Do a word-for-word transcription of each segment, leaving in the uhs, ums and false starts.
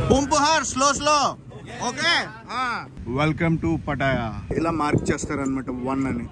Poompuhar slow slow okay. Welcome to Pattaya. ఇలా mark చేస్తారనమాట one అని.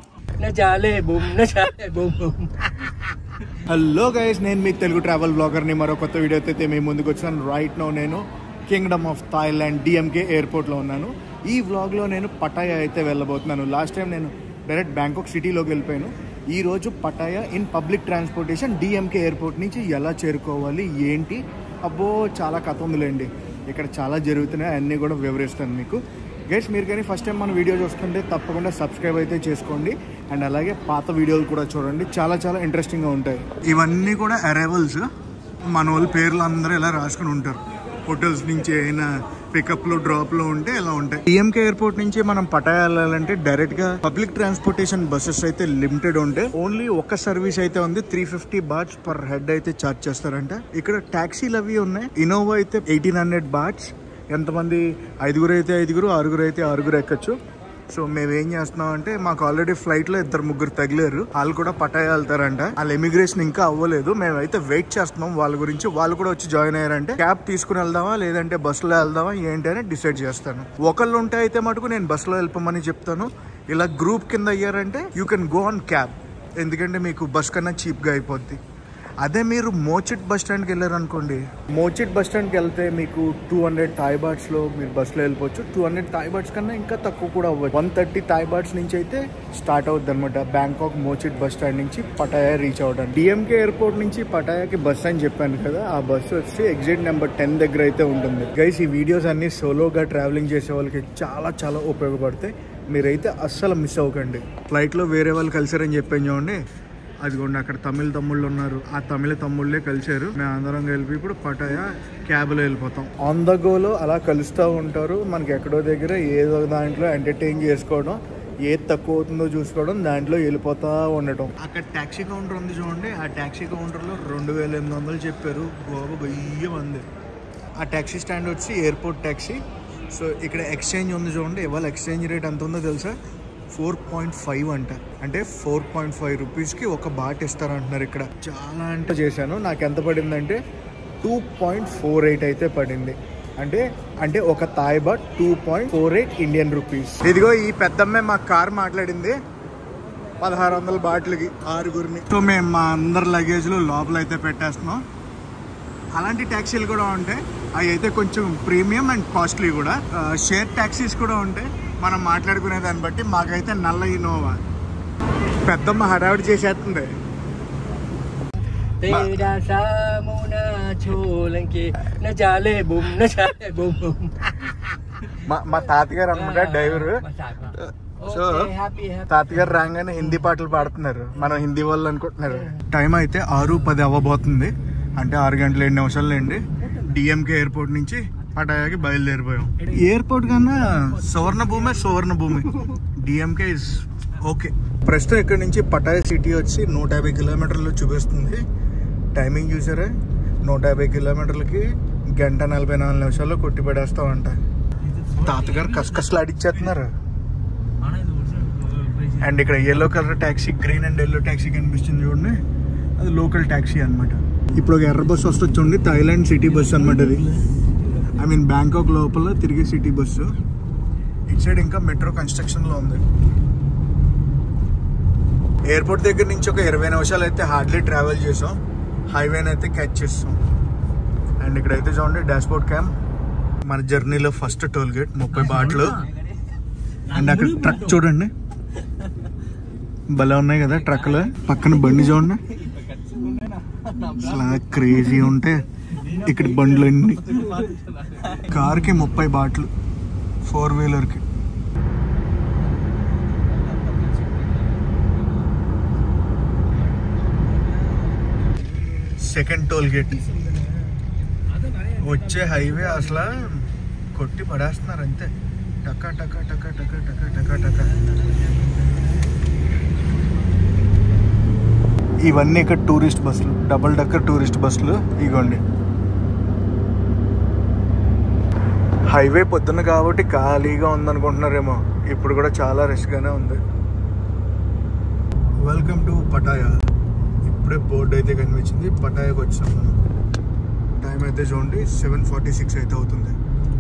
హలో గైస్, నేను మీ తెలుగు ట్రావెల్ బ్లాగర్ని. మరో కొత్త వీడియో అయితే మీ ముందుకు వచ్చాను. రైట్ నో నేను కింగ్డమ్ ఆఫ్ థాయిలాండ్ డిఎంకే ఎయిర్పోర్ట్లో ఉన్నాను. ఈ వ్లాగ్లో నేను పటాయా అయితే వెళ్ళబోతున్నాను. లాస్ట్ టైం నేను డైరెక్ట్ బ్యాంకాక్ సిటీలోకి వెళ్ళిపోయాను. ఈరోజు Pattaya in public transportation DMK airport నుంచి ఎలా చేరుకోవాలి ఏంటి, అబ్బో చాలా కథ ఉందిలేండి. ఇక్కడ చాలా జరుగుతున్నాయి, అన్నీ కూడా వివరిస్తాను మీకు. గైస్, మీరు కానీ ఫస్ట్ టైం మన వీడియో చూస్తుంటే తప్పకుండా సబ్స్క్రైబ్ అయితే చేసుకోండి. అండ్ అలాగే పాత వీడియోలు కూడా చూడండి, చాలా చాలా ఇంట్రెస్టింగ్గా ఉంటాయి. ఇవన్నీ కూడా అరైవల్స్. మన వాళ్ళ పేర్లు అందరూ ఇలా రాసుకుని ఉంటారు. హోటల్స్ నుంచి అయినా పికప్లో డ్రాప్లో ఉంటే ఇలా ఉంటాయి. డిఎంకే ఎయిర్పోర్ట్ నుంచి మనం పటాయా వెళ్ళాలంటే డైరెక్ట్గా పబ్లిక్ ట్రాన్స్పోర్టేషన్ బస్సెస్ అయితే లిమిటెడ్ ఉంటాయి. ఓన్లీ ఒక సర్వీస్ అయితే ఉంది. Three fifty bahts per head అయితే ఛార్జ్ చేస్తారంట. ఇక్కడ ట్యాక్సీలు అవి ఉన్నాయి. ఇన్నోవా అయితే ఎయిటీన్ హండ్రెడ్ బాట్స్. ఎంతమంది, ఐదుగురు అయితే ఐదుగురు, ఆరుగురు అయితే ఆరుగురు ఎక్కచ్చు. సో మేము ఏం చేస్తున్నాం అంటే, మాకు ఆల్రెడీ ఫ్లైట్ లో ఇద్దరు ముగ్గురు తగిలేరు. వాళ్ళు కూడా పటాయా వెళ్తారంట. వాళ్ళ ఇమిగ్రేషన్ ఇంకా అవ్వలేదు. మేమైతే వెయిట్ చేస్తున్నాం వాళ్ళ గురించి. వాళ్ళు కూడా వచ్చి జాయిన్ అయ్యారంటే క్యాబ్ తీసుకుని వెళ్దామా లేదంటే బస్సులో వెళ్దామా ఏంటి అని డిసైడ్ చేస్తాను. ఒకళ్ళు ఉంటే అయితే మటుకు నేను బస్సులో వెళ్ళిపోమని చెప్తాను. ఇలా గ్రూప్ కింద అయ్యారంటే you can go on cab, ఎందుకంటే మీకు బస్ కన్నా చీప్గా అయిపోద్ది. అదే మీరు మోచిట్ బస్ స్టాండ్కి వెళ్ళారు అనుకోండి, మోచిట్ బస్ స్టాండ్కి వెళ్తే మీకు టూ హండ్రెడ్ థాయ్ బాట్స్లో మీరు బస్సులో వెళ్ళిపోవచ్చు. టూ హండ్రెడ్ థాయ్ బాట్స్ కన్నా ఇంకా తక్కువ కూడా అవ్వచ్చు. వన్ థర్టీ థాయ్ బాట్స్ నుంచి అయితే స్టార్ట్ అవుద్ది అనమాట బ్యాంకాక్ మోచిట్ బస్ స్టాండ్ నుంచి పటాయా రీచ్ అవ్వడానికి. డిఎంకే ఎయిర్పోర్ట్ నుంచి పటాయాకి బస్ అని చెప్పాను కదా, ఆ బస్సు వచ్చి ఎగ్జిట్ నెంబర్ టెన్ దగ్గర అయితే ఉంటుంది. గైస్, ఈ వీడియోస్ అన్ని సోలోగా ట్రావెలింగ్ చేసే వాళ్ళకి చాలా చాలా ఉపయోగపడతాయి. మీరైతే అస్సలు మిస్ అవ్వకండి. ఫ్లైట్లో వేరే వాళ్ళు కలిసారని చెప్పాను చూడండి, అదిగోండి అక్కడ తమిళ తమ్ముళ్ళు ఉన్నారు. ఆ తమిళ తమ్ముళ్ళే కలిసారు. మేము అందరం కలిపి ఇప్పుడు పటాయా క్యాబ్లో వెళ్ళిపోతాం. ఆన్ ద గోలో అలా కలుస్తూ ఉంటారు. మనకి ఎక్కడో దగ్గర ఏదో దాంట్లో ఎంటర్టైన్ చేసుకోవడం, ఏది తక్కువ అవుతుందో చూసుకోవడం, దాంట్లో వెళ్ళిపోతా ఉండటం. అక్కడ ట్యాక్సీ కౌంటర్ ఉంది చూడండి, ఆ ట్యాక్సీ కౌంటర్లో రెండు వేల ఎనిమిది వందలు చెప్పారు. గోబా బయ్యం ఉంది. ఆ ట్యాక్సీ స్టాండ్ వచ్చి ఎయిర్పోర్ట్ ట్యాక్సీ. సో ఇక్కడ ఎక్స్చేంజ్ ఉంది చూడండి. ఇవాళ ఎక్స్చేంజ్ రేట్ ఎంత ఉందో తెలుసా? ఫోర్ పాయింట్ ఫైవ్ అంట. అంటే ఫోర్ పాయింట్ ఫైవ్ రూపీస్కి ఒక బాట్ ఇస్తారంటున్నారు ఇక్కడ. చాలా అంటే చేశాను. నాకు ఎంత పడిందంటే టూ పాయింట్ ఫోర్ ఎయిట్ అయితే పడింది. అంటే అంటే ఒక Thai baht two point four eight Indian rupees. ఇదిగో ఈ పెద్దమ్మే మా కార్ మాట్లాడింది పదహారు వందల బాట్లకి ఆరుగురిని. సో మేము మా అందరి లగేజ్లు లోపల అయితే పెట్టేస్తున్నాం. అలాంటి ట్యాక్సీలు కూడా ఉంటాయి. అవి అయితే కొంచెం ప్రీమియం అండ్ కాస్ట్లీ కూడా. షేర్ ట్యాక్సీస్ కూడా ఉంటాయి. మనం మాట్లాడుకునే దాన్ని బట్టి. మాకైతే నల్ల ఇన్నోవా. పెద్దమ్మ హడావిడి చేసేస్తుంది. మా తాతగారు అనమాట డ్రైవర్. సో తాతగారు రాగానే హిందీ పాటలు పాడుతున్నారు. మనం హిందీ వాళ్ళు అనుకుంటున్నారు. టైం అయితే ఆరు పది అవ్వబోతుంది. అంటే ఆరు గంటల ఏడు నిమిషాలు అండి. డిఎంకే ఎయిర్పోర్ట్ నుంచి పటాయాకి బయలుదేరిపోయాం. ఎయిర్పోర్ట్ కన్నా సువర్ణ భూమి Suvarnabhumi. DMK is okay. ప్రస్తుతం ఇక్కడ నుంచి పటాయా సిటీ వచ్చి నూట యాభై కిలోమీటర్లు చూపిస్తుంది. టైమింగ్ చూసారా? నూట యాభై కిలోమీటర్లకి గంట నలభై నాలుగు నిమిషాల్లో కొట్టి పడేస్తామంట. తాతగారు కసకసలాడిచ్చేస్తున్నారు. అండ్ ఇక్కడ yellow colour taxi, green and yellow taxi కనిపిస్తుంది చూడండి, అది లోకల్ ట్యాక్సీ అనమాట. ఇప్పుడు ఒక ఎర్ర బస్సు వస్తుంది చూడండి, థాయిలాండ్ సిటీ బస్సు అనమాట అది. ఐ మీన్ బ్యాంకాక్ లోపల తిరిగే సిటీ బస్సు. ఇటు సైడ్ ఇంకా మెట్రో కన్స్ట్రక్షన్లో ఉంది. ఎయిర్పోర్ట్ దగ్గర నుంచి ఒక ఇరవై నిమిషాలు అయితే హార్డ్లీ ట్రావెల్ చేసాం. హైవేని అయితే క్యాచ్ చేస్తాం. అండ్ ఇక్కడైతే చూడండి డాష్బోర్డ్ క్యామ్. మన జర్నీలో ఫస్ట్ టోల్ గేట్ ముప్పై బాట్లు. అండ్ అక్కడ ట్రక్ చూడండి, భలే ఉన్నాయి కదా ట్రక్లు. పక్కన బండి చూడండి, అసలు క్రేజీ ఉంటే ఇక్కడ బండ్లు అన్ని. కార్కి ముప్పై బాట్లు, ఫోర్ వీలర్కి. Second toll gate. వచ్చే హైవే అసలు కొట్టి పడేస్తున్నారు అంతే. టకా టకా టకా టకా టకా టకా టకా. ఇవన్నీ ఇక్కడ టూరిస్ట్ బస్సులు, డబుల్ డక్కర్ టూరిస్ట్ బస్సులు. ఇగోండి, హైవే పొద్దున్న కాబట్టి ఖాళీగా ఉందనుకుంటున్నారేమో, ఇప్పుడు కూడా చాలా రష్గానే ఉంది. Welcome to Pattaya. ఇప్పుడే బోర్డు అయితే కనిపించింది. పటాయాకి వచ్చాం మనం. టైం అయితే చూడండి సెవెన్ ఫార్టీ సిక్స్ అయితే అవుతుంది.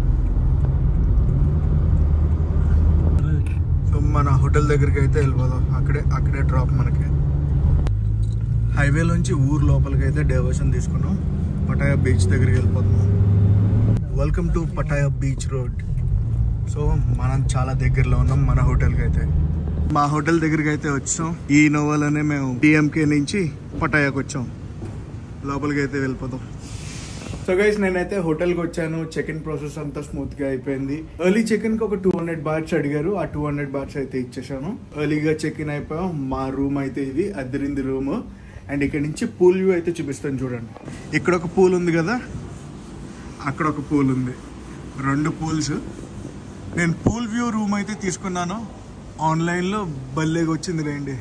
సో మన హోటల్ దగ్గరికి అయితే వెళ్ళిపోదాం. అక్కడే అక్కడే డ్రాప్ మనకి. హైవేలోంచి ఊరు లోపలికి అయితే డైవర్షన్ తీసుకున్నాం. పటాయా బీచ్ దగ్గరికి వెళ్ళిపోతున్నాం. Welcome to Pattaya beach road. So మనం చాలా దగ్గరలో ఉన్నాం మన హోటల్కి అయితే. మా హోటల్ దగ్గరికి అయితే వచ్చాం. ఈ ఇన్నోవాలోనే మేము డిఎంకే నుంచి పటాయాకి వచ్చాం. లోపలికి అయితే వెళ్ళిపోతాం. సో గైస్ నేనైతే హోటల్కి వచ్చాను. చెక్ ఇన్ ప్రాసెస్ అంతా స్మూత్ గా అయిపోయింది. ఎర్లీ చెక్ ఇన్ కి ఒక టూ హండ్రెడ్ బాట్స్ అడిగారు. ఆ టూ హండ్రెడ్ బాట్స్ అయితే ఇచ్చేసాను. ఎర్లీగా చెక్ ఇన్ అయిపోయాం. మా రూమ్ అయితే ఇది అద్దరింది రూమ్. అండ్ ఇక్కడ నుంచి పూల్ వ్యూ అయితే చూపిస్తాను చూడండి. ఇక్కడ ఒక పూల్ ఉంది కదా, అక్కడ ఒక పూల్ ఉంది. రెండు పూల్స్. నేను పూల్ వ్యూ రూమ్ అయితే తీసుకున్నాను. ఆన్లైన్లో భలేగా వచ్చింది రండి.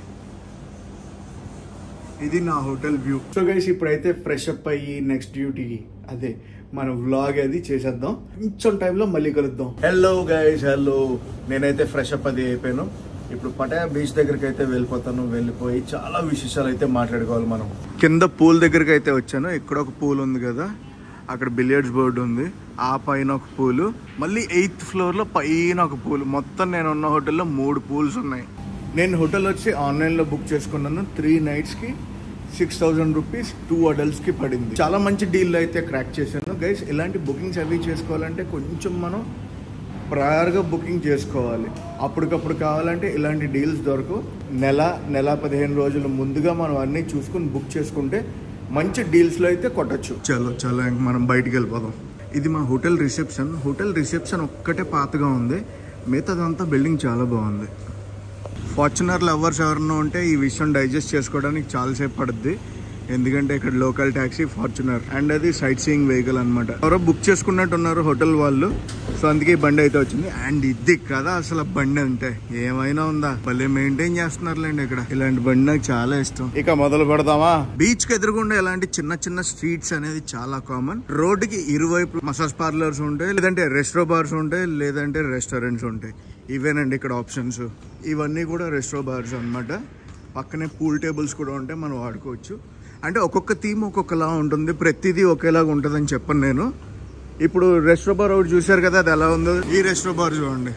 ఇది నా హోటల్ వ్యూ. సో గైస్ ఇప్పుడైతే ఫ్రెష్ అప్ అయ్యి నెక్స్ట్ డ్యూటీకి అదే మన వ్లాగ్ అది చేసేద్దాం. కొంచెం టైంలో మళ్ళీ కలుద్దాం. Hello guys, hello. నేనైతే ఫ్రెష్ అప్ అది అయిపోయాను. ఇప్పుడు పటాయా బీచ్ దగ్గరికి అయితే వెళ్ళిపోతాను. వెళ్ళిపోయి చాలా విశేషాలు అయితే మాట్లాడుకోవాలి మనం. కింద పూల్ దగ్గరికి అయితే వచ్చాను. ఇక్కడ ఒక పూల్ ఉంది కదా, అక్కడ బిలియర్డ్స్ బోర్డు ఉంది. ఆ పైన ఒక పూలు, మళ్ళీ ఎయిత్ ఫ్లోర్లో పైన ఒక పూల్. మొత్తం నేను ఉన్న హోటల్లో మూడు పూల్స్ ఉన్నాయి. నేను హోటల్ వచ్చి ఆన్లైన్లో బుక్ చేసుకున్నాను. త్రీ నైట్స్కి సిక్స్ థౌజండ్ రూపీస్ టూ అడల్ట్స్కి పడింది. చాలా మంచి డీల్ అయితే క్రాక్ చేశాను గైస్. ఇలాంటి బుకింగ్స్ అవి చేసుకోవాలంటే కొంచెం మనం ప్రయర్గా బుకింగ్ చేసుకోవాలి. అప్పటికప్పుడు కావాలంటే ఇలాంటి డీల్స్ దొరకవు. నెల నెల పదిహేను రోజుల ముందుగా మనం అన్నీ చూసుకుని బుక్ చేసుకుంటే మంచి డీల్స్లో అయితే కొట్టచ్చు. చలో చలో ఇంక మనం బయటికి వెళ్ళిపోదాం. ఇది మా హోటల్ రిసెప్షన్. హోటల్ రిసెప్షన్ ఒక్కటే పాతగా ఉంది. మిగతాదంతా బిల్డింగ్ చాలా బాగుంది. ఫార్చునర్ లవర్స్ ఎవరన్నా ఉంటే ఈ విషయం డైజెస్ట్ చేసుకోవడానికి చాలాసేపు పడుద్ది. ఎందుకంటే ఇక్కడ లోకల్ ట్యాక్సీ ఫార్చునర్ అండ్ అది సైట్ సీయింగ్ వెహికల్ అనమాట. ఎవరో బుక్ చేసుకున్నట్టు ఉన్నారు హోటల్ వాళ్ళు. సో అందుకే ఈ బండి అయితే వచ్చింది. అండ్ ఇది కదా అసలు బండి అంటే ఏమైనా ఉందా, భలే మెయింటైన్ చేస్తున్నారులేండి ఇక్కడ. ఇలాంటి బండి నాకు చాలా ఇష్టం. ఇక మొదలు పెడదామా. బీచ్ కి ఎదురుగుండా ఇలాంటి చిన్న చిన్న స్ట్రీట్స్ అనేది చాలా కామన్. రోడ్డుకి ఇరువైపు మసాజ్ పార్లర్స్ ఉంటాయి, లేదంటే రెస్టో బార్స్ ఉంటాయి, లేదంటే రెస్టారెంట్స్ ఉంటాయి. ఇవేనండి ఇక్కడ ఆప్షన్స్. ఇవన్నీ కూడా రెస్టో బార్స్ అనమాట. పక్కనే పూల్ టేబుల్స్ కూడా ఉంటాయి, మనం వాడుకోవచ్చు. అంటే ఒక్కొక్క థీమ్ ఒక్కొక్కలా ఉంటుంది. ప్రతిదీ ఒకేలాగా ఉంటుందని చెప్పను నేను. ఇప్పుడు రెస్టో బార్ ఒకటి చూశారు కదా, అది ఎలా ఉందో. ఈ రెస్టో బార్ చూడండి,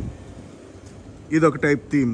ఇది ఒక టైప్ థీమ్.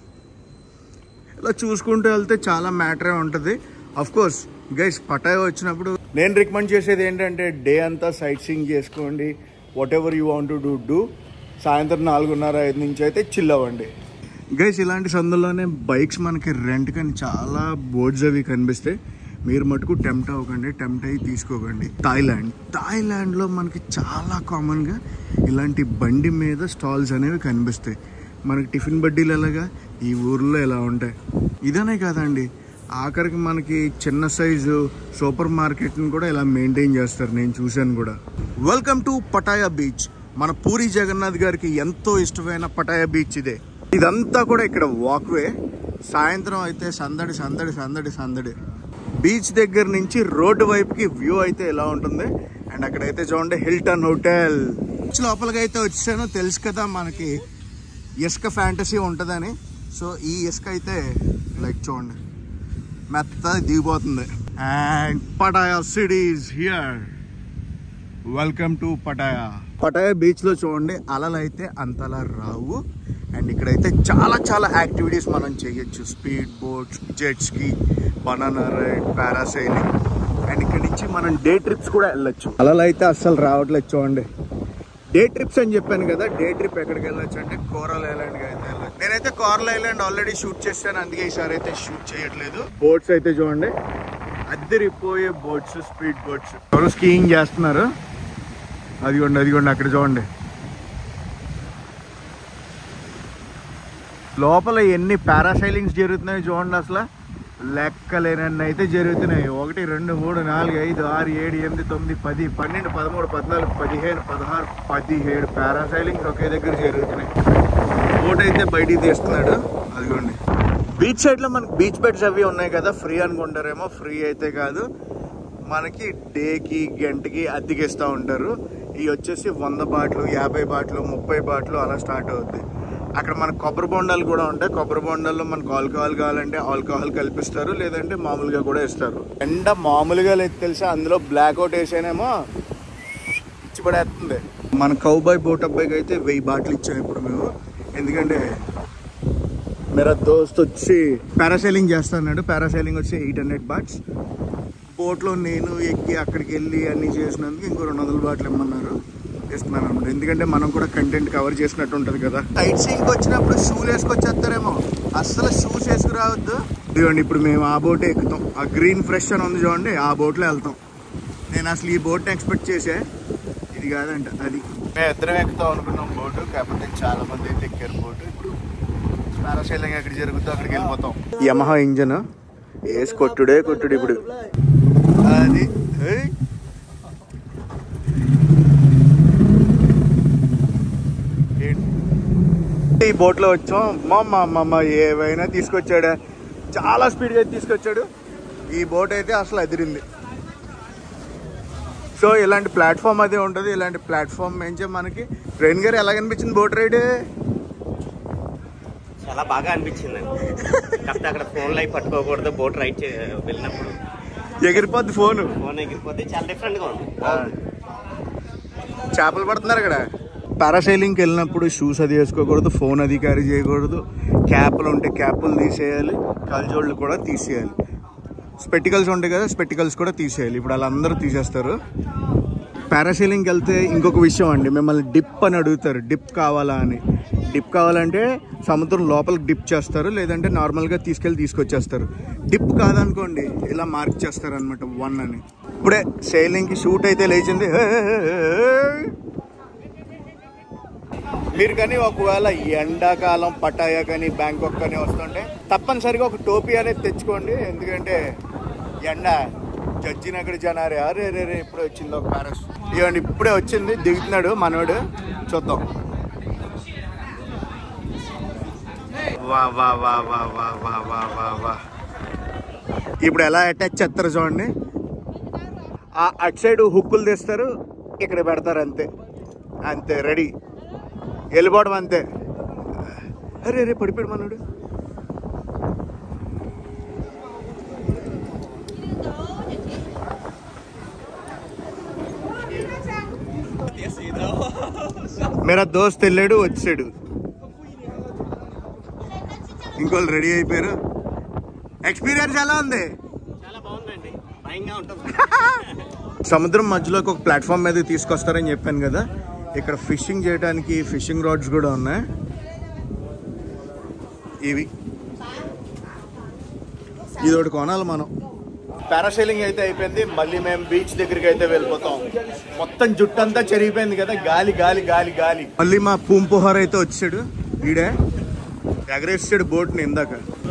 ఇలా చూసుకుంటూ వెళ్తే చాలా మ్యాటరే ఉంటుంది. అఫ్ కోర్స్ గైస్ పటాయా వచ్చినప్పుడు నేను రికమెండ్ చేసేది ఏంటంటే డే అంతా సైట్ సీయింగ్ చేసుకోండి. What ever you want to do do. సాయంత్రం నాలుగున్నర ఐదు నుంచి అయితే చిల్ అవ్వండి గైస్. ఇలాంటి సందులోనే బైక్స్ మనకి రెంట్ కానీ చాలా బోర్డ్స్ అవి కనిపిస్తాయి. మీరు మటుకు టెంప్ట్ అవ్వకండి, టెంప్ట్ అయ్యి తీసుకోకండి. థాయిలాండ్ థాయిలాండ్లో మనకి చాలా కామన్గా ఇలాంటి బండి మీద స్టాల్స్ అనేవి కనిపిస్తాయి. మనకి టిఫిన్ బడ్డీలు ఎలాగా ఈ ఊర్లో ఎలా ఉంటాయి. ఇదనే కాదండి, ఆఖరికి మనకి చిన్న సైజు సూపర్ మార్కెట్ని కూడా ఇలా మెయింటైన్ చేస్తారు. నేను చూశాను కూడా. Welcome to Pattaya beach. మన పూరి జగన్నాథ్ గారికి ఎంతో ఇష్టమైన పటాయా బీచ్ ఇదే. ఇదంతా కూడా ఇక్కడ వాక్వే. సాయంత్రం అయితే సందడి సందడి సందడి సందడి. బీచ్ దగ్గర నుంచి రోడ్డు వైపుకి వ్యూ అయితే ఎలా ఉంటుంది. అండ్ అక్కడైతే చూడండి హిల్టన్ హోటల్. బీచ్ లోపలికి అయితే వచ్చాను. తెలుసు కదా మనకి ఇసుక ఫ్యాంటసీ ఉంటుందని. సో ఈ ఇసుక అయితే లైక్ చూడండి మెత్త దిగిపోతుంది. And Pattaya city is here. Welcome to Pattaya. Pattaya బీచ్లో చూడండి అలలు అయితే అంతలా రావు. అండ్ ఇక్కడైతే చాలా చాలా యాక్టివిటీస్ మనం చేయొచ్చు. Speed boats, jet ski, banana ride, parasailing. And ఇక్కడ నుంచి మనం డే ట్రిప్స్ కూడా వెళ్ళొచ్చు. అలలు అయితే అస్సలు రావట్లేదు చూడండి. డే ట్రిప్స్ అని చెప్పాను కదా, డే ట్రిప్ ఎక్కడికి వెళ్ళొచ్చు అంటే కోరల్ ఐలాండ్కి అయితే వెళ్ళొచ్చు. నేనైతే కోరల్ ఐలాండ్ ఆల్రెడీ షూట్ చేశాను, అందుకే ఈసారి అయితే షూట్ చేయట్లేదు. బోట్స్ అయితే చూడండి అద్దరిపోయే బోట్స్, స్పీడ్ బోట్స్. ఎవరు స్కీయింగ్ చేస్తున్నారు, అదిగోండి అదిగోండి అక్కడ చూడండి. లోపల ఎన్ని పారాసైలింగ్స్ జరుగుతున్నాయో చూడండి. అసలు లెక్కలేనన్ని అయితే జరుగుతున్నాయి. ఒకటి రెండు మూడు నాలుగు ఐదు ఆరు ఏడు ఎనిమిది తొమ్మిది పది పన్నెండు పదమూడు పద్నాలుగు పదిహేను పదహారు పదిహేడు పారాసైలింగ్స్ ఒకే దగ్గర జరుగుతున్నాయి. బోట్ అయితే బయటికి తీస్తున్నాడు అదిగోండి. బీచ్ సైడ్లో మనకి బీచ్ బెడ్స్ అవి ఉన్నాయి కదా, ఫ్రీ అనుకుంటారేమో. ఫ్రీ అయితే కాదు, మనకి డేకి గంటకి అద్దెకిస్తూ ఉంటారు. ఇవి వచ్చేసి వంద బాట్లు, యాభై బాట్లు, ముప్పై బాట్లు అలా స్టార్ట్ అవుద్ది. అక్కడ మన కొబ్బరి బొండాలు కూడా ఉంటాయి. కొబ్బరి బొండాల్లో మనకు ఆల్కహాల్ కావాలంటే ఆల్కహాల్ కల్పిస్తారు, లేదంటే మామూలుగా కూడా ఇస్తారు. ఎండ మామూలుగా లేదు తెలుసా, అందులో బ్లాక్ అవుట్ వేసానేమో ఇచ్చి పడేస్తుంది. మన కౌబాయ్ బోట్ అబ్బాయికి అయితే వెయ్యి బాటిల్ ఇచ్చాం ఇప్పుడు మేము. ఎందుకంటే మేరా దోస్త్ వచ్చి పారాసైలింగ్ చేస్తున్నాడు. పారాసైలింగ్ వచ్చి ఎయిట్ హండ్రెడ్ బాట్స్. బోట్లో నేను ఎక్కి అక్కడికి వెళ్ళి అన్నీ చేసినందుకు ఇంకో రెండు వందల బాటిల్ ఇమ్మన్నారు, ఇస్తున్నాను అనమాట. ఎందుకంటే మనం కూడా కంటెంట్ కవర్ చేసినట్టు ఉంటుంది కదా. సైట్ సీయింగ్కి వచ్చినప్పుడు షూలు వేసుకొచ్చేస్తారేమో, అస్సలు షూస్ వేసుకురావద్దు. ఇదిగోండి ఇప్పుడు మేము ఆ బోటే ఎక్కుతాం. ఆ గ్రీన్ ఫ్రెష్ అని ఉంది చూడండి, ఆ బోట్లో వెళ్తాం. నేను అసలు ఈ బోట్ని ఎక్స్పెక్ట్ చేసే, ఇది కాదంట అది. మేము ఇద్దరం ఎక్కుతాం అనుకున్నాం బోటు, కాకపోతే చాలా మంది అయితే ఎక్కారు బోటు. ఇప్పుడు పారాసైలింగ్ ఎక్కడ జరుగుతుందో అక్కడికి వెళ్ళిపోతాం. యమహా ఇంజన్ వేసి కొట్టుడే కొట్టుడు ఇప్పుడు అది. ఈ బోట్లో వచ్చాం. మా మా అమ్మ ఏవైనా తీసుకొచ్చాడా, చాలా స్పీడ్గా తీసుకొచ్చాడు. ఈ బోట్ అయితే అసలు అదిరింది. సో ఇలాంటి ప్లాట్ఫామ్ అదే ఉంటుంది. ఇలాంటి ప్లాట్ఫామ్ నుంచి మనకి ట్రైన్ గారు ఎలా అనిపించింది బోట్ రైడ్? చాలా బాగా అనిపించింది అండి. కాకపోతే అక్కడ ఫోన్ లైఫ్ పట్టుకోకూడదు. బోట్ రైడ్ వెళ్ళినప్పుడు ఎగిరిపోద్ది ఫోన్ ఫోన్ ఎగిరిపోద్ది. చాలా డిఫరెంట్ గా ఉంది. చేపలు పడుతున్నారు అక్కడ. పారాసైలింగ్కి వెళ్ళినప్పుడు షూస్ అది వేసుకోకూడదు, ఫోన్ అది క్యారీ చేయకూడదు. క్యాప్లు ఉంటే క్యాప్లు తీసేయాలి, కళ్ళజోళ్ళు కూడా తీసేయాలి. స్పెటికల్స్ ఉంటాయి కదా, స్పెటికల్స్ కూడా తీసేయాలి. ఇప్పుడు వాళ్ళందరూ తీసేస్తారు. పారాసైలింగ్కి వెళ్తే ఇంకొక విషయం అండి, మిమ్మల్ని డిప్ అని అడుగుతారు. డిప్ కావాలా అని. డిప్ కావాలంటే సముద్రం లోపలికి డిప్ చేస్తారు, లేదంటే నార్మల్గా తీసుకెళ్ళి తీసుకొచ్చేస్తారు. డిప్ కాదనుకోండి ఇలా మార్క్ చేస్తారు అనమాట, వన్ అని. ఇప్పుడే సైలింగ్కి షూట్ అయితే లేచింది. మీరు కానీ ఒకవేళ ఎండాకాలం పటాయా కానీ బ్యాంకాక్ కానీ వస్తుంటే తప్పనిసరిగా ఒక టోపీ అనేది తెచ్చుకోండి. ఎందుకంటే ఎండ జడ్జి నగర్ జనారే అరే రే రే ఇప్పుడే వచ్చింది ఒక ప్యారస్. ఇవ్వండి ఇప్పుడే వచ్చింది, దిగుతున్నాడు మనోడు, చూద్దాం. వా వా వా వా వా వా వా వా వా ఇప్పుడు ఎలా అటాచ్ చేస్తారు చూడండి. ఆ అటు సైడ్ హుక్కులు తీస్తారు, ఇక్కడ పెడతారు, అంతే అంతే రెడీ వెళ్ళిపోవడం అంతే. అరే రే పడిపోయాడు మనోడు. మేరా దోస్త్ వెళ్ళాడు, వచ్చాడు. ఇంకోళ్ళు రెడీ అయిపోయారు. ఎక్స్పీరియన్స్ ఎలా ఉంది? చాలా బాగుందండి, భయంగా ఉంటుంది. సముద్రం మధ్యలోకి ఒక ప్లాట్ఫామ్ మీద తీసుకొస్తారని చెప్పాను కదా. ఇక్కడ ఫిషింగ్ చేయడానికి ఫిషింగ్ రాడ్స్ కూడా ఉన్నాయి. ఇవి ఇది ఒకటి కొనాలి మనం. పారాసైలింగ్ అయితే అయిపోయింది. మళ్ళీ మేము బీచ్ దగ్గరికి అయితే వెళ్ళిపోతాం. మొత్తం జుట్టు అంతా చెరిగిపోయింది కదా, గాలి గాలి గాలి గాలి. మళ్ళీ మా పూంపుహార్ అయితే వచ్చాడు. ఈడే ఎగరేసాడు బోట్ని ఇందాక.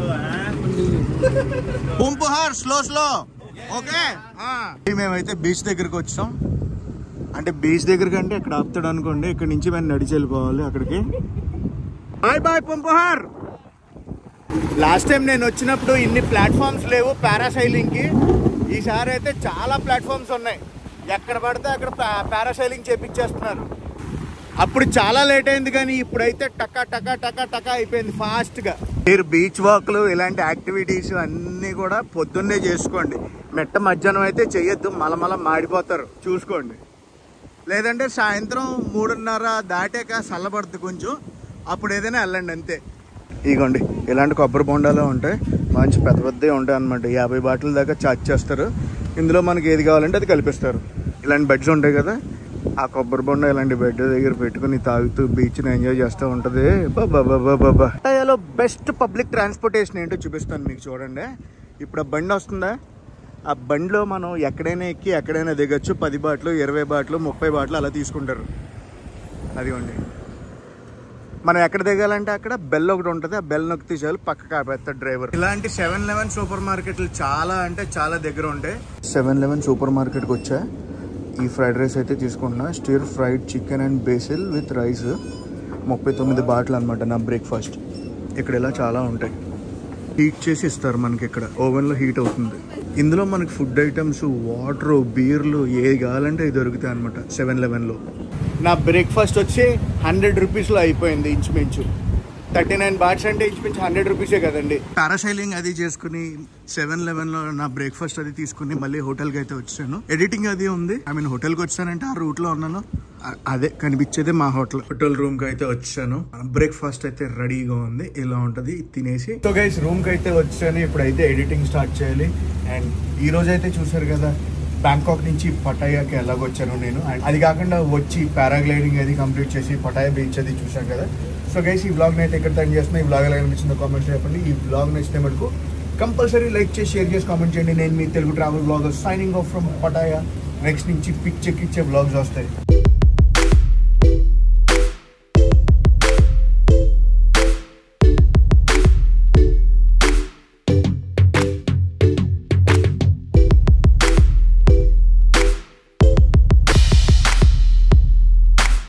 Poompuhar slow slow okay. మేమైతే బీచ్ దగ్గరికి వచ్చాం. అంటే బీచ్ దగ్గరికి అంటే ఇక్కడ ఆపుతాడు అనుకోండి, ఇక్కడ నుంచి మేము నడిచి వెళ్ళిపోవాలి అక్కడికి. Bye bye Poompuhar. Last time నేను వచ్చినప్పుడు ఇన్ని ప్లాట్ఫామ్స్ లేవు పారాసైలింగ్కి. ఈసారి అయితే చాలా ప్లాట్ఫామ్స్ ఉన్నాయి. ఎక్కడ పడితే అక్కడ పారాసైలింగ్ చేపించేస్తున్నారు. అప్పుడు చాలా లేట్ అయింది, కానీ ఇప్పుడైతే టకా టకా టకా టకా అయిపోయింది ఫాస్ట్గా. మీరు బీచ్ వాక్లు ఇలాంటి యాక్టివిటీస్ అన్నీ కూడా పొద్దున్నే చేసుకోండి. మెట్ట మధ్యాహ్నం అయితే చెయ్యొద్దు, మలమల మాడిపోతారు, చూసుకోండి. లేదంటే సాయంత్రం మూడున్నర దాటాక చల్లబడుతుంది కొంచెం, అప్పుడు ఏదైనా వెళ్ళండి అంతే. ఇగోండి ఇలాంటి కొబ్బరి బొండాలు ఉంటాయి, మంచి పెద్ద పెద్దవి ఉంటాయి అనమాట. యాభై బాటిల్ దాకా చార్జ్ చేస్తారు. ఇందులో మనకి ఏది కావాలంటే అది కలిపిస్తారు. ఇలాంటి బెడ్స్ ఉంటాయి కదా, ఆ కొబ్బరి బొండ ఇలాంటి బెడ్ దగ్గర పెట్టుకుని తాగుతూ బీచ్ని ఎంజాయ్ చేస్తూ ఉంటుంది. బాబా బాబా బాబా. పటాయాలో బెస్ట్ పబ్లిక్ ట్రాన్స్పోర్టేషన్ ఏంటో చూపిస్తాను మీకు, చూడండి. ఇప్పుడు ఆ బండి వస్తుందా, ఆ బండిలో మనం ఎక్కడైనా ఎక్కి ఎక్కడైనా దిగచ్చు. పది బాట్లు, ఇరవై బాట్లు, ముప్పై బాట్లు అలా తీసుకుంటారు. అదిగోండి, మనం ఎక్కడ దిగాలంటే అక్కడ బెల్ ఒకటి ఉంటుంది, ఆ బెల్ నొక్కి తీసేయాలి, పక్క కాపేస్తాడు డ్రైవర్. ఇలాంటి సెవెన్ లెవెన్ సూపర్ మార్కెట్లు చాలా అంటే చాలా దగ్గర ఉంటాయి. సెవెన్ లెవెన్ సూపర్ మార్కెట్కి వచ్చా. ఈ ఫ్రైడ్ రైస్ అయితే తీసుకుంటున్నా, stir fried chicken and basil with rice. ముప్పై తొమ్మిది బాటిల్ అనమాట నా బ్రేక్ఫాస్ట్. ఇక్కడ ఇలా చాలా ఉంటాయి. హీట్ చేసి ఇస్తారు మనకి, ఇక్కడ ఓవెన్లో హీట్ అవుతుంది. ఇందులో మనకి ఫుడ్ ఐటమ్స్, వాటర్, బీర్లు ఏది కావాలంటే ఇది దొరుకుతాయి అనమాట సెవెన్ లెవెన్లో. నా బ్రేక్ఫాస్ట్ వచ్చి హండ్రెడ్ రూపీస్లో అయిపోయింది ఇంచుమించు. థర్టీ నైన్ బాట్స్ అంటే ఇంచుమించు హండ్రెడ్ రూపీసే కదండి. పారాసైలింగ్ అది చేసుకుని సెవెన్ లెవెన్ లో నా బ్రేక్ఫాస్ట్ అది తీసుకుని మళ్ళీ హోటల్ కి అయితే వచ్చాను. ఎడిటింగ్ అది ఉంది. ఐ మీన్ హోటల్ కి వచ్చానంటే ఆ రూట్ లో ఉన్నాను. అదే కనిపించేదే మా హోటల్. హోటల్ రూమ్ కి అయితే వచ్చాను. బ్రేక్ఫాస్ట్ అయితే రెడీగా ఉంది. ఇలా ఉంటది తినేసి. సో గైస్ రూమ్ కి అయితే వచ్చాను. ఇప్పుడైతే ఎడిటింగ్ స్టార్ట్ చేయాలి. అండ్ ఈ రోజు అయితే చూసారు కదా బ్యాంకాక్ నుంచి పటాయాకి ఎలాగొచ్చాను నేను. అండ్ అది కాకుండా వచ్చి పారాగ్లైడింగ్ అది కంప్లీట్ చేసి పటాయా బీచ్ అది చూసాను కదా. సో గైస్ ఈ వ్లాగ్ అయితే ఎక్కడ టైం చేస్తున్నా. ఈ వ్లాగ్ ఎలా అనిపించిందో కామెంట్స్ చెప్పండి. ఈ వ్లాగ్ నచ్చితే మటుకు కంపల్సరీ లైక్ చేసి షేర్ చేసి కామెంట్ చేయండి. నేను మీ Telugu travel vlogger signing off from Pattaya. Next నుంచి పిచ్చెక్కిచ్చే వ్లాగ్స్ వస్తాయి.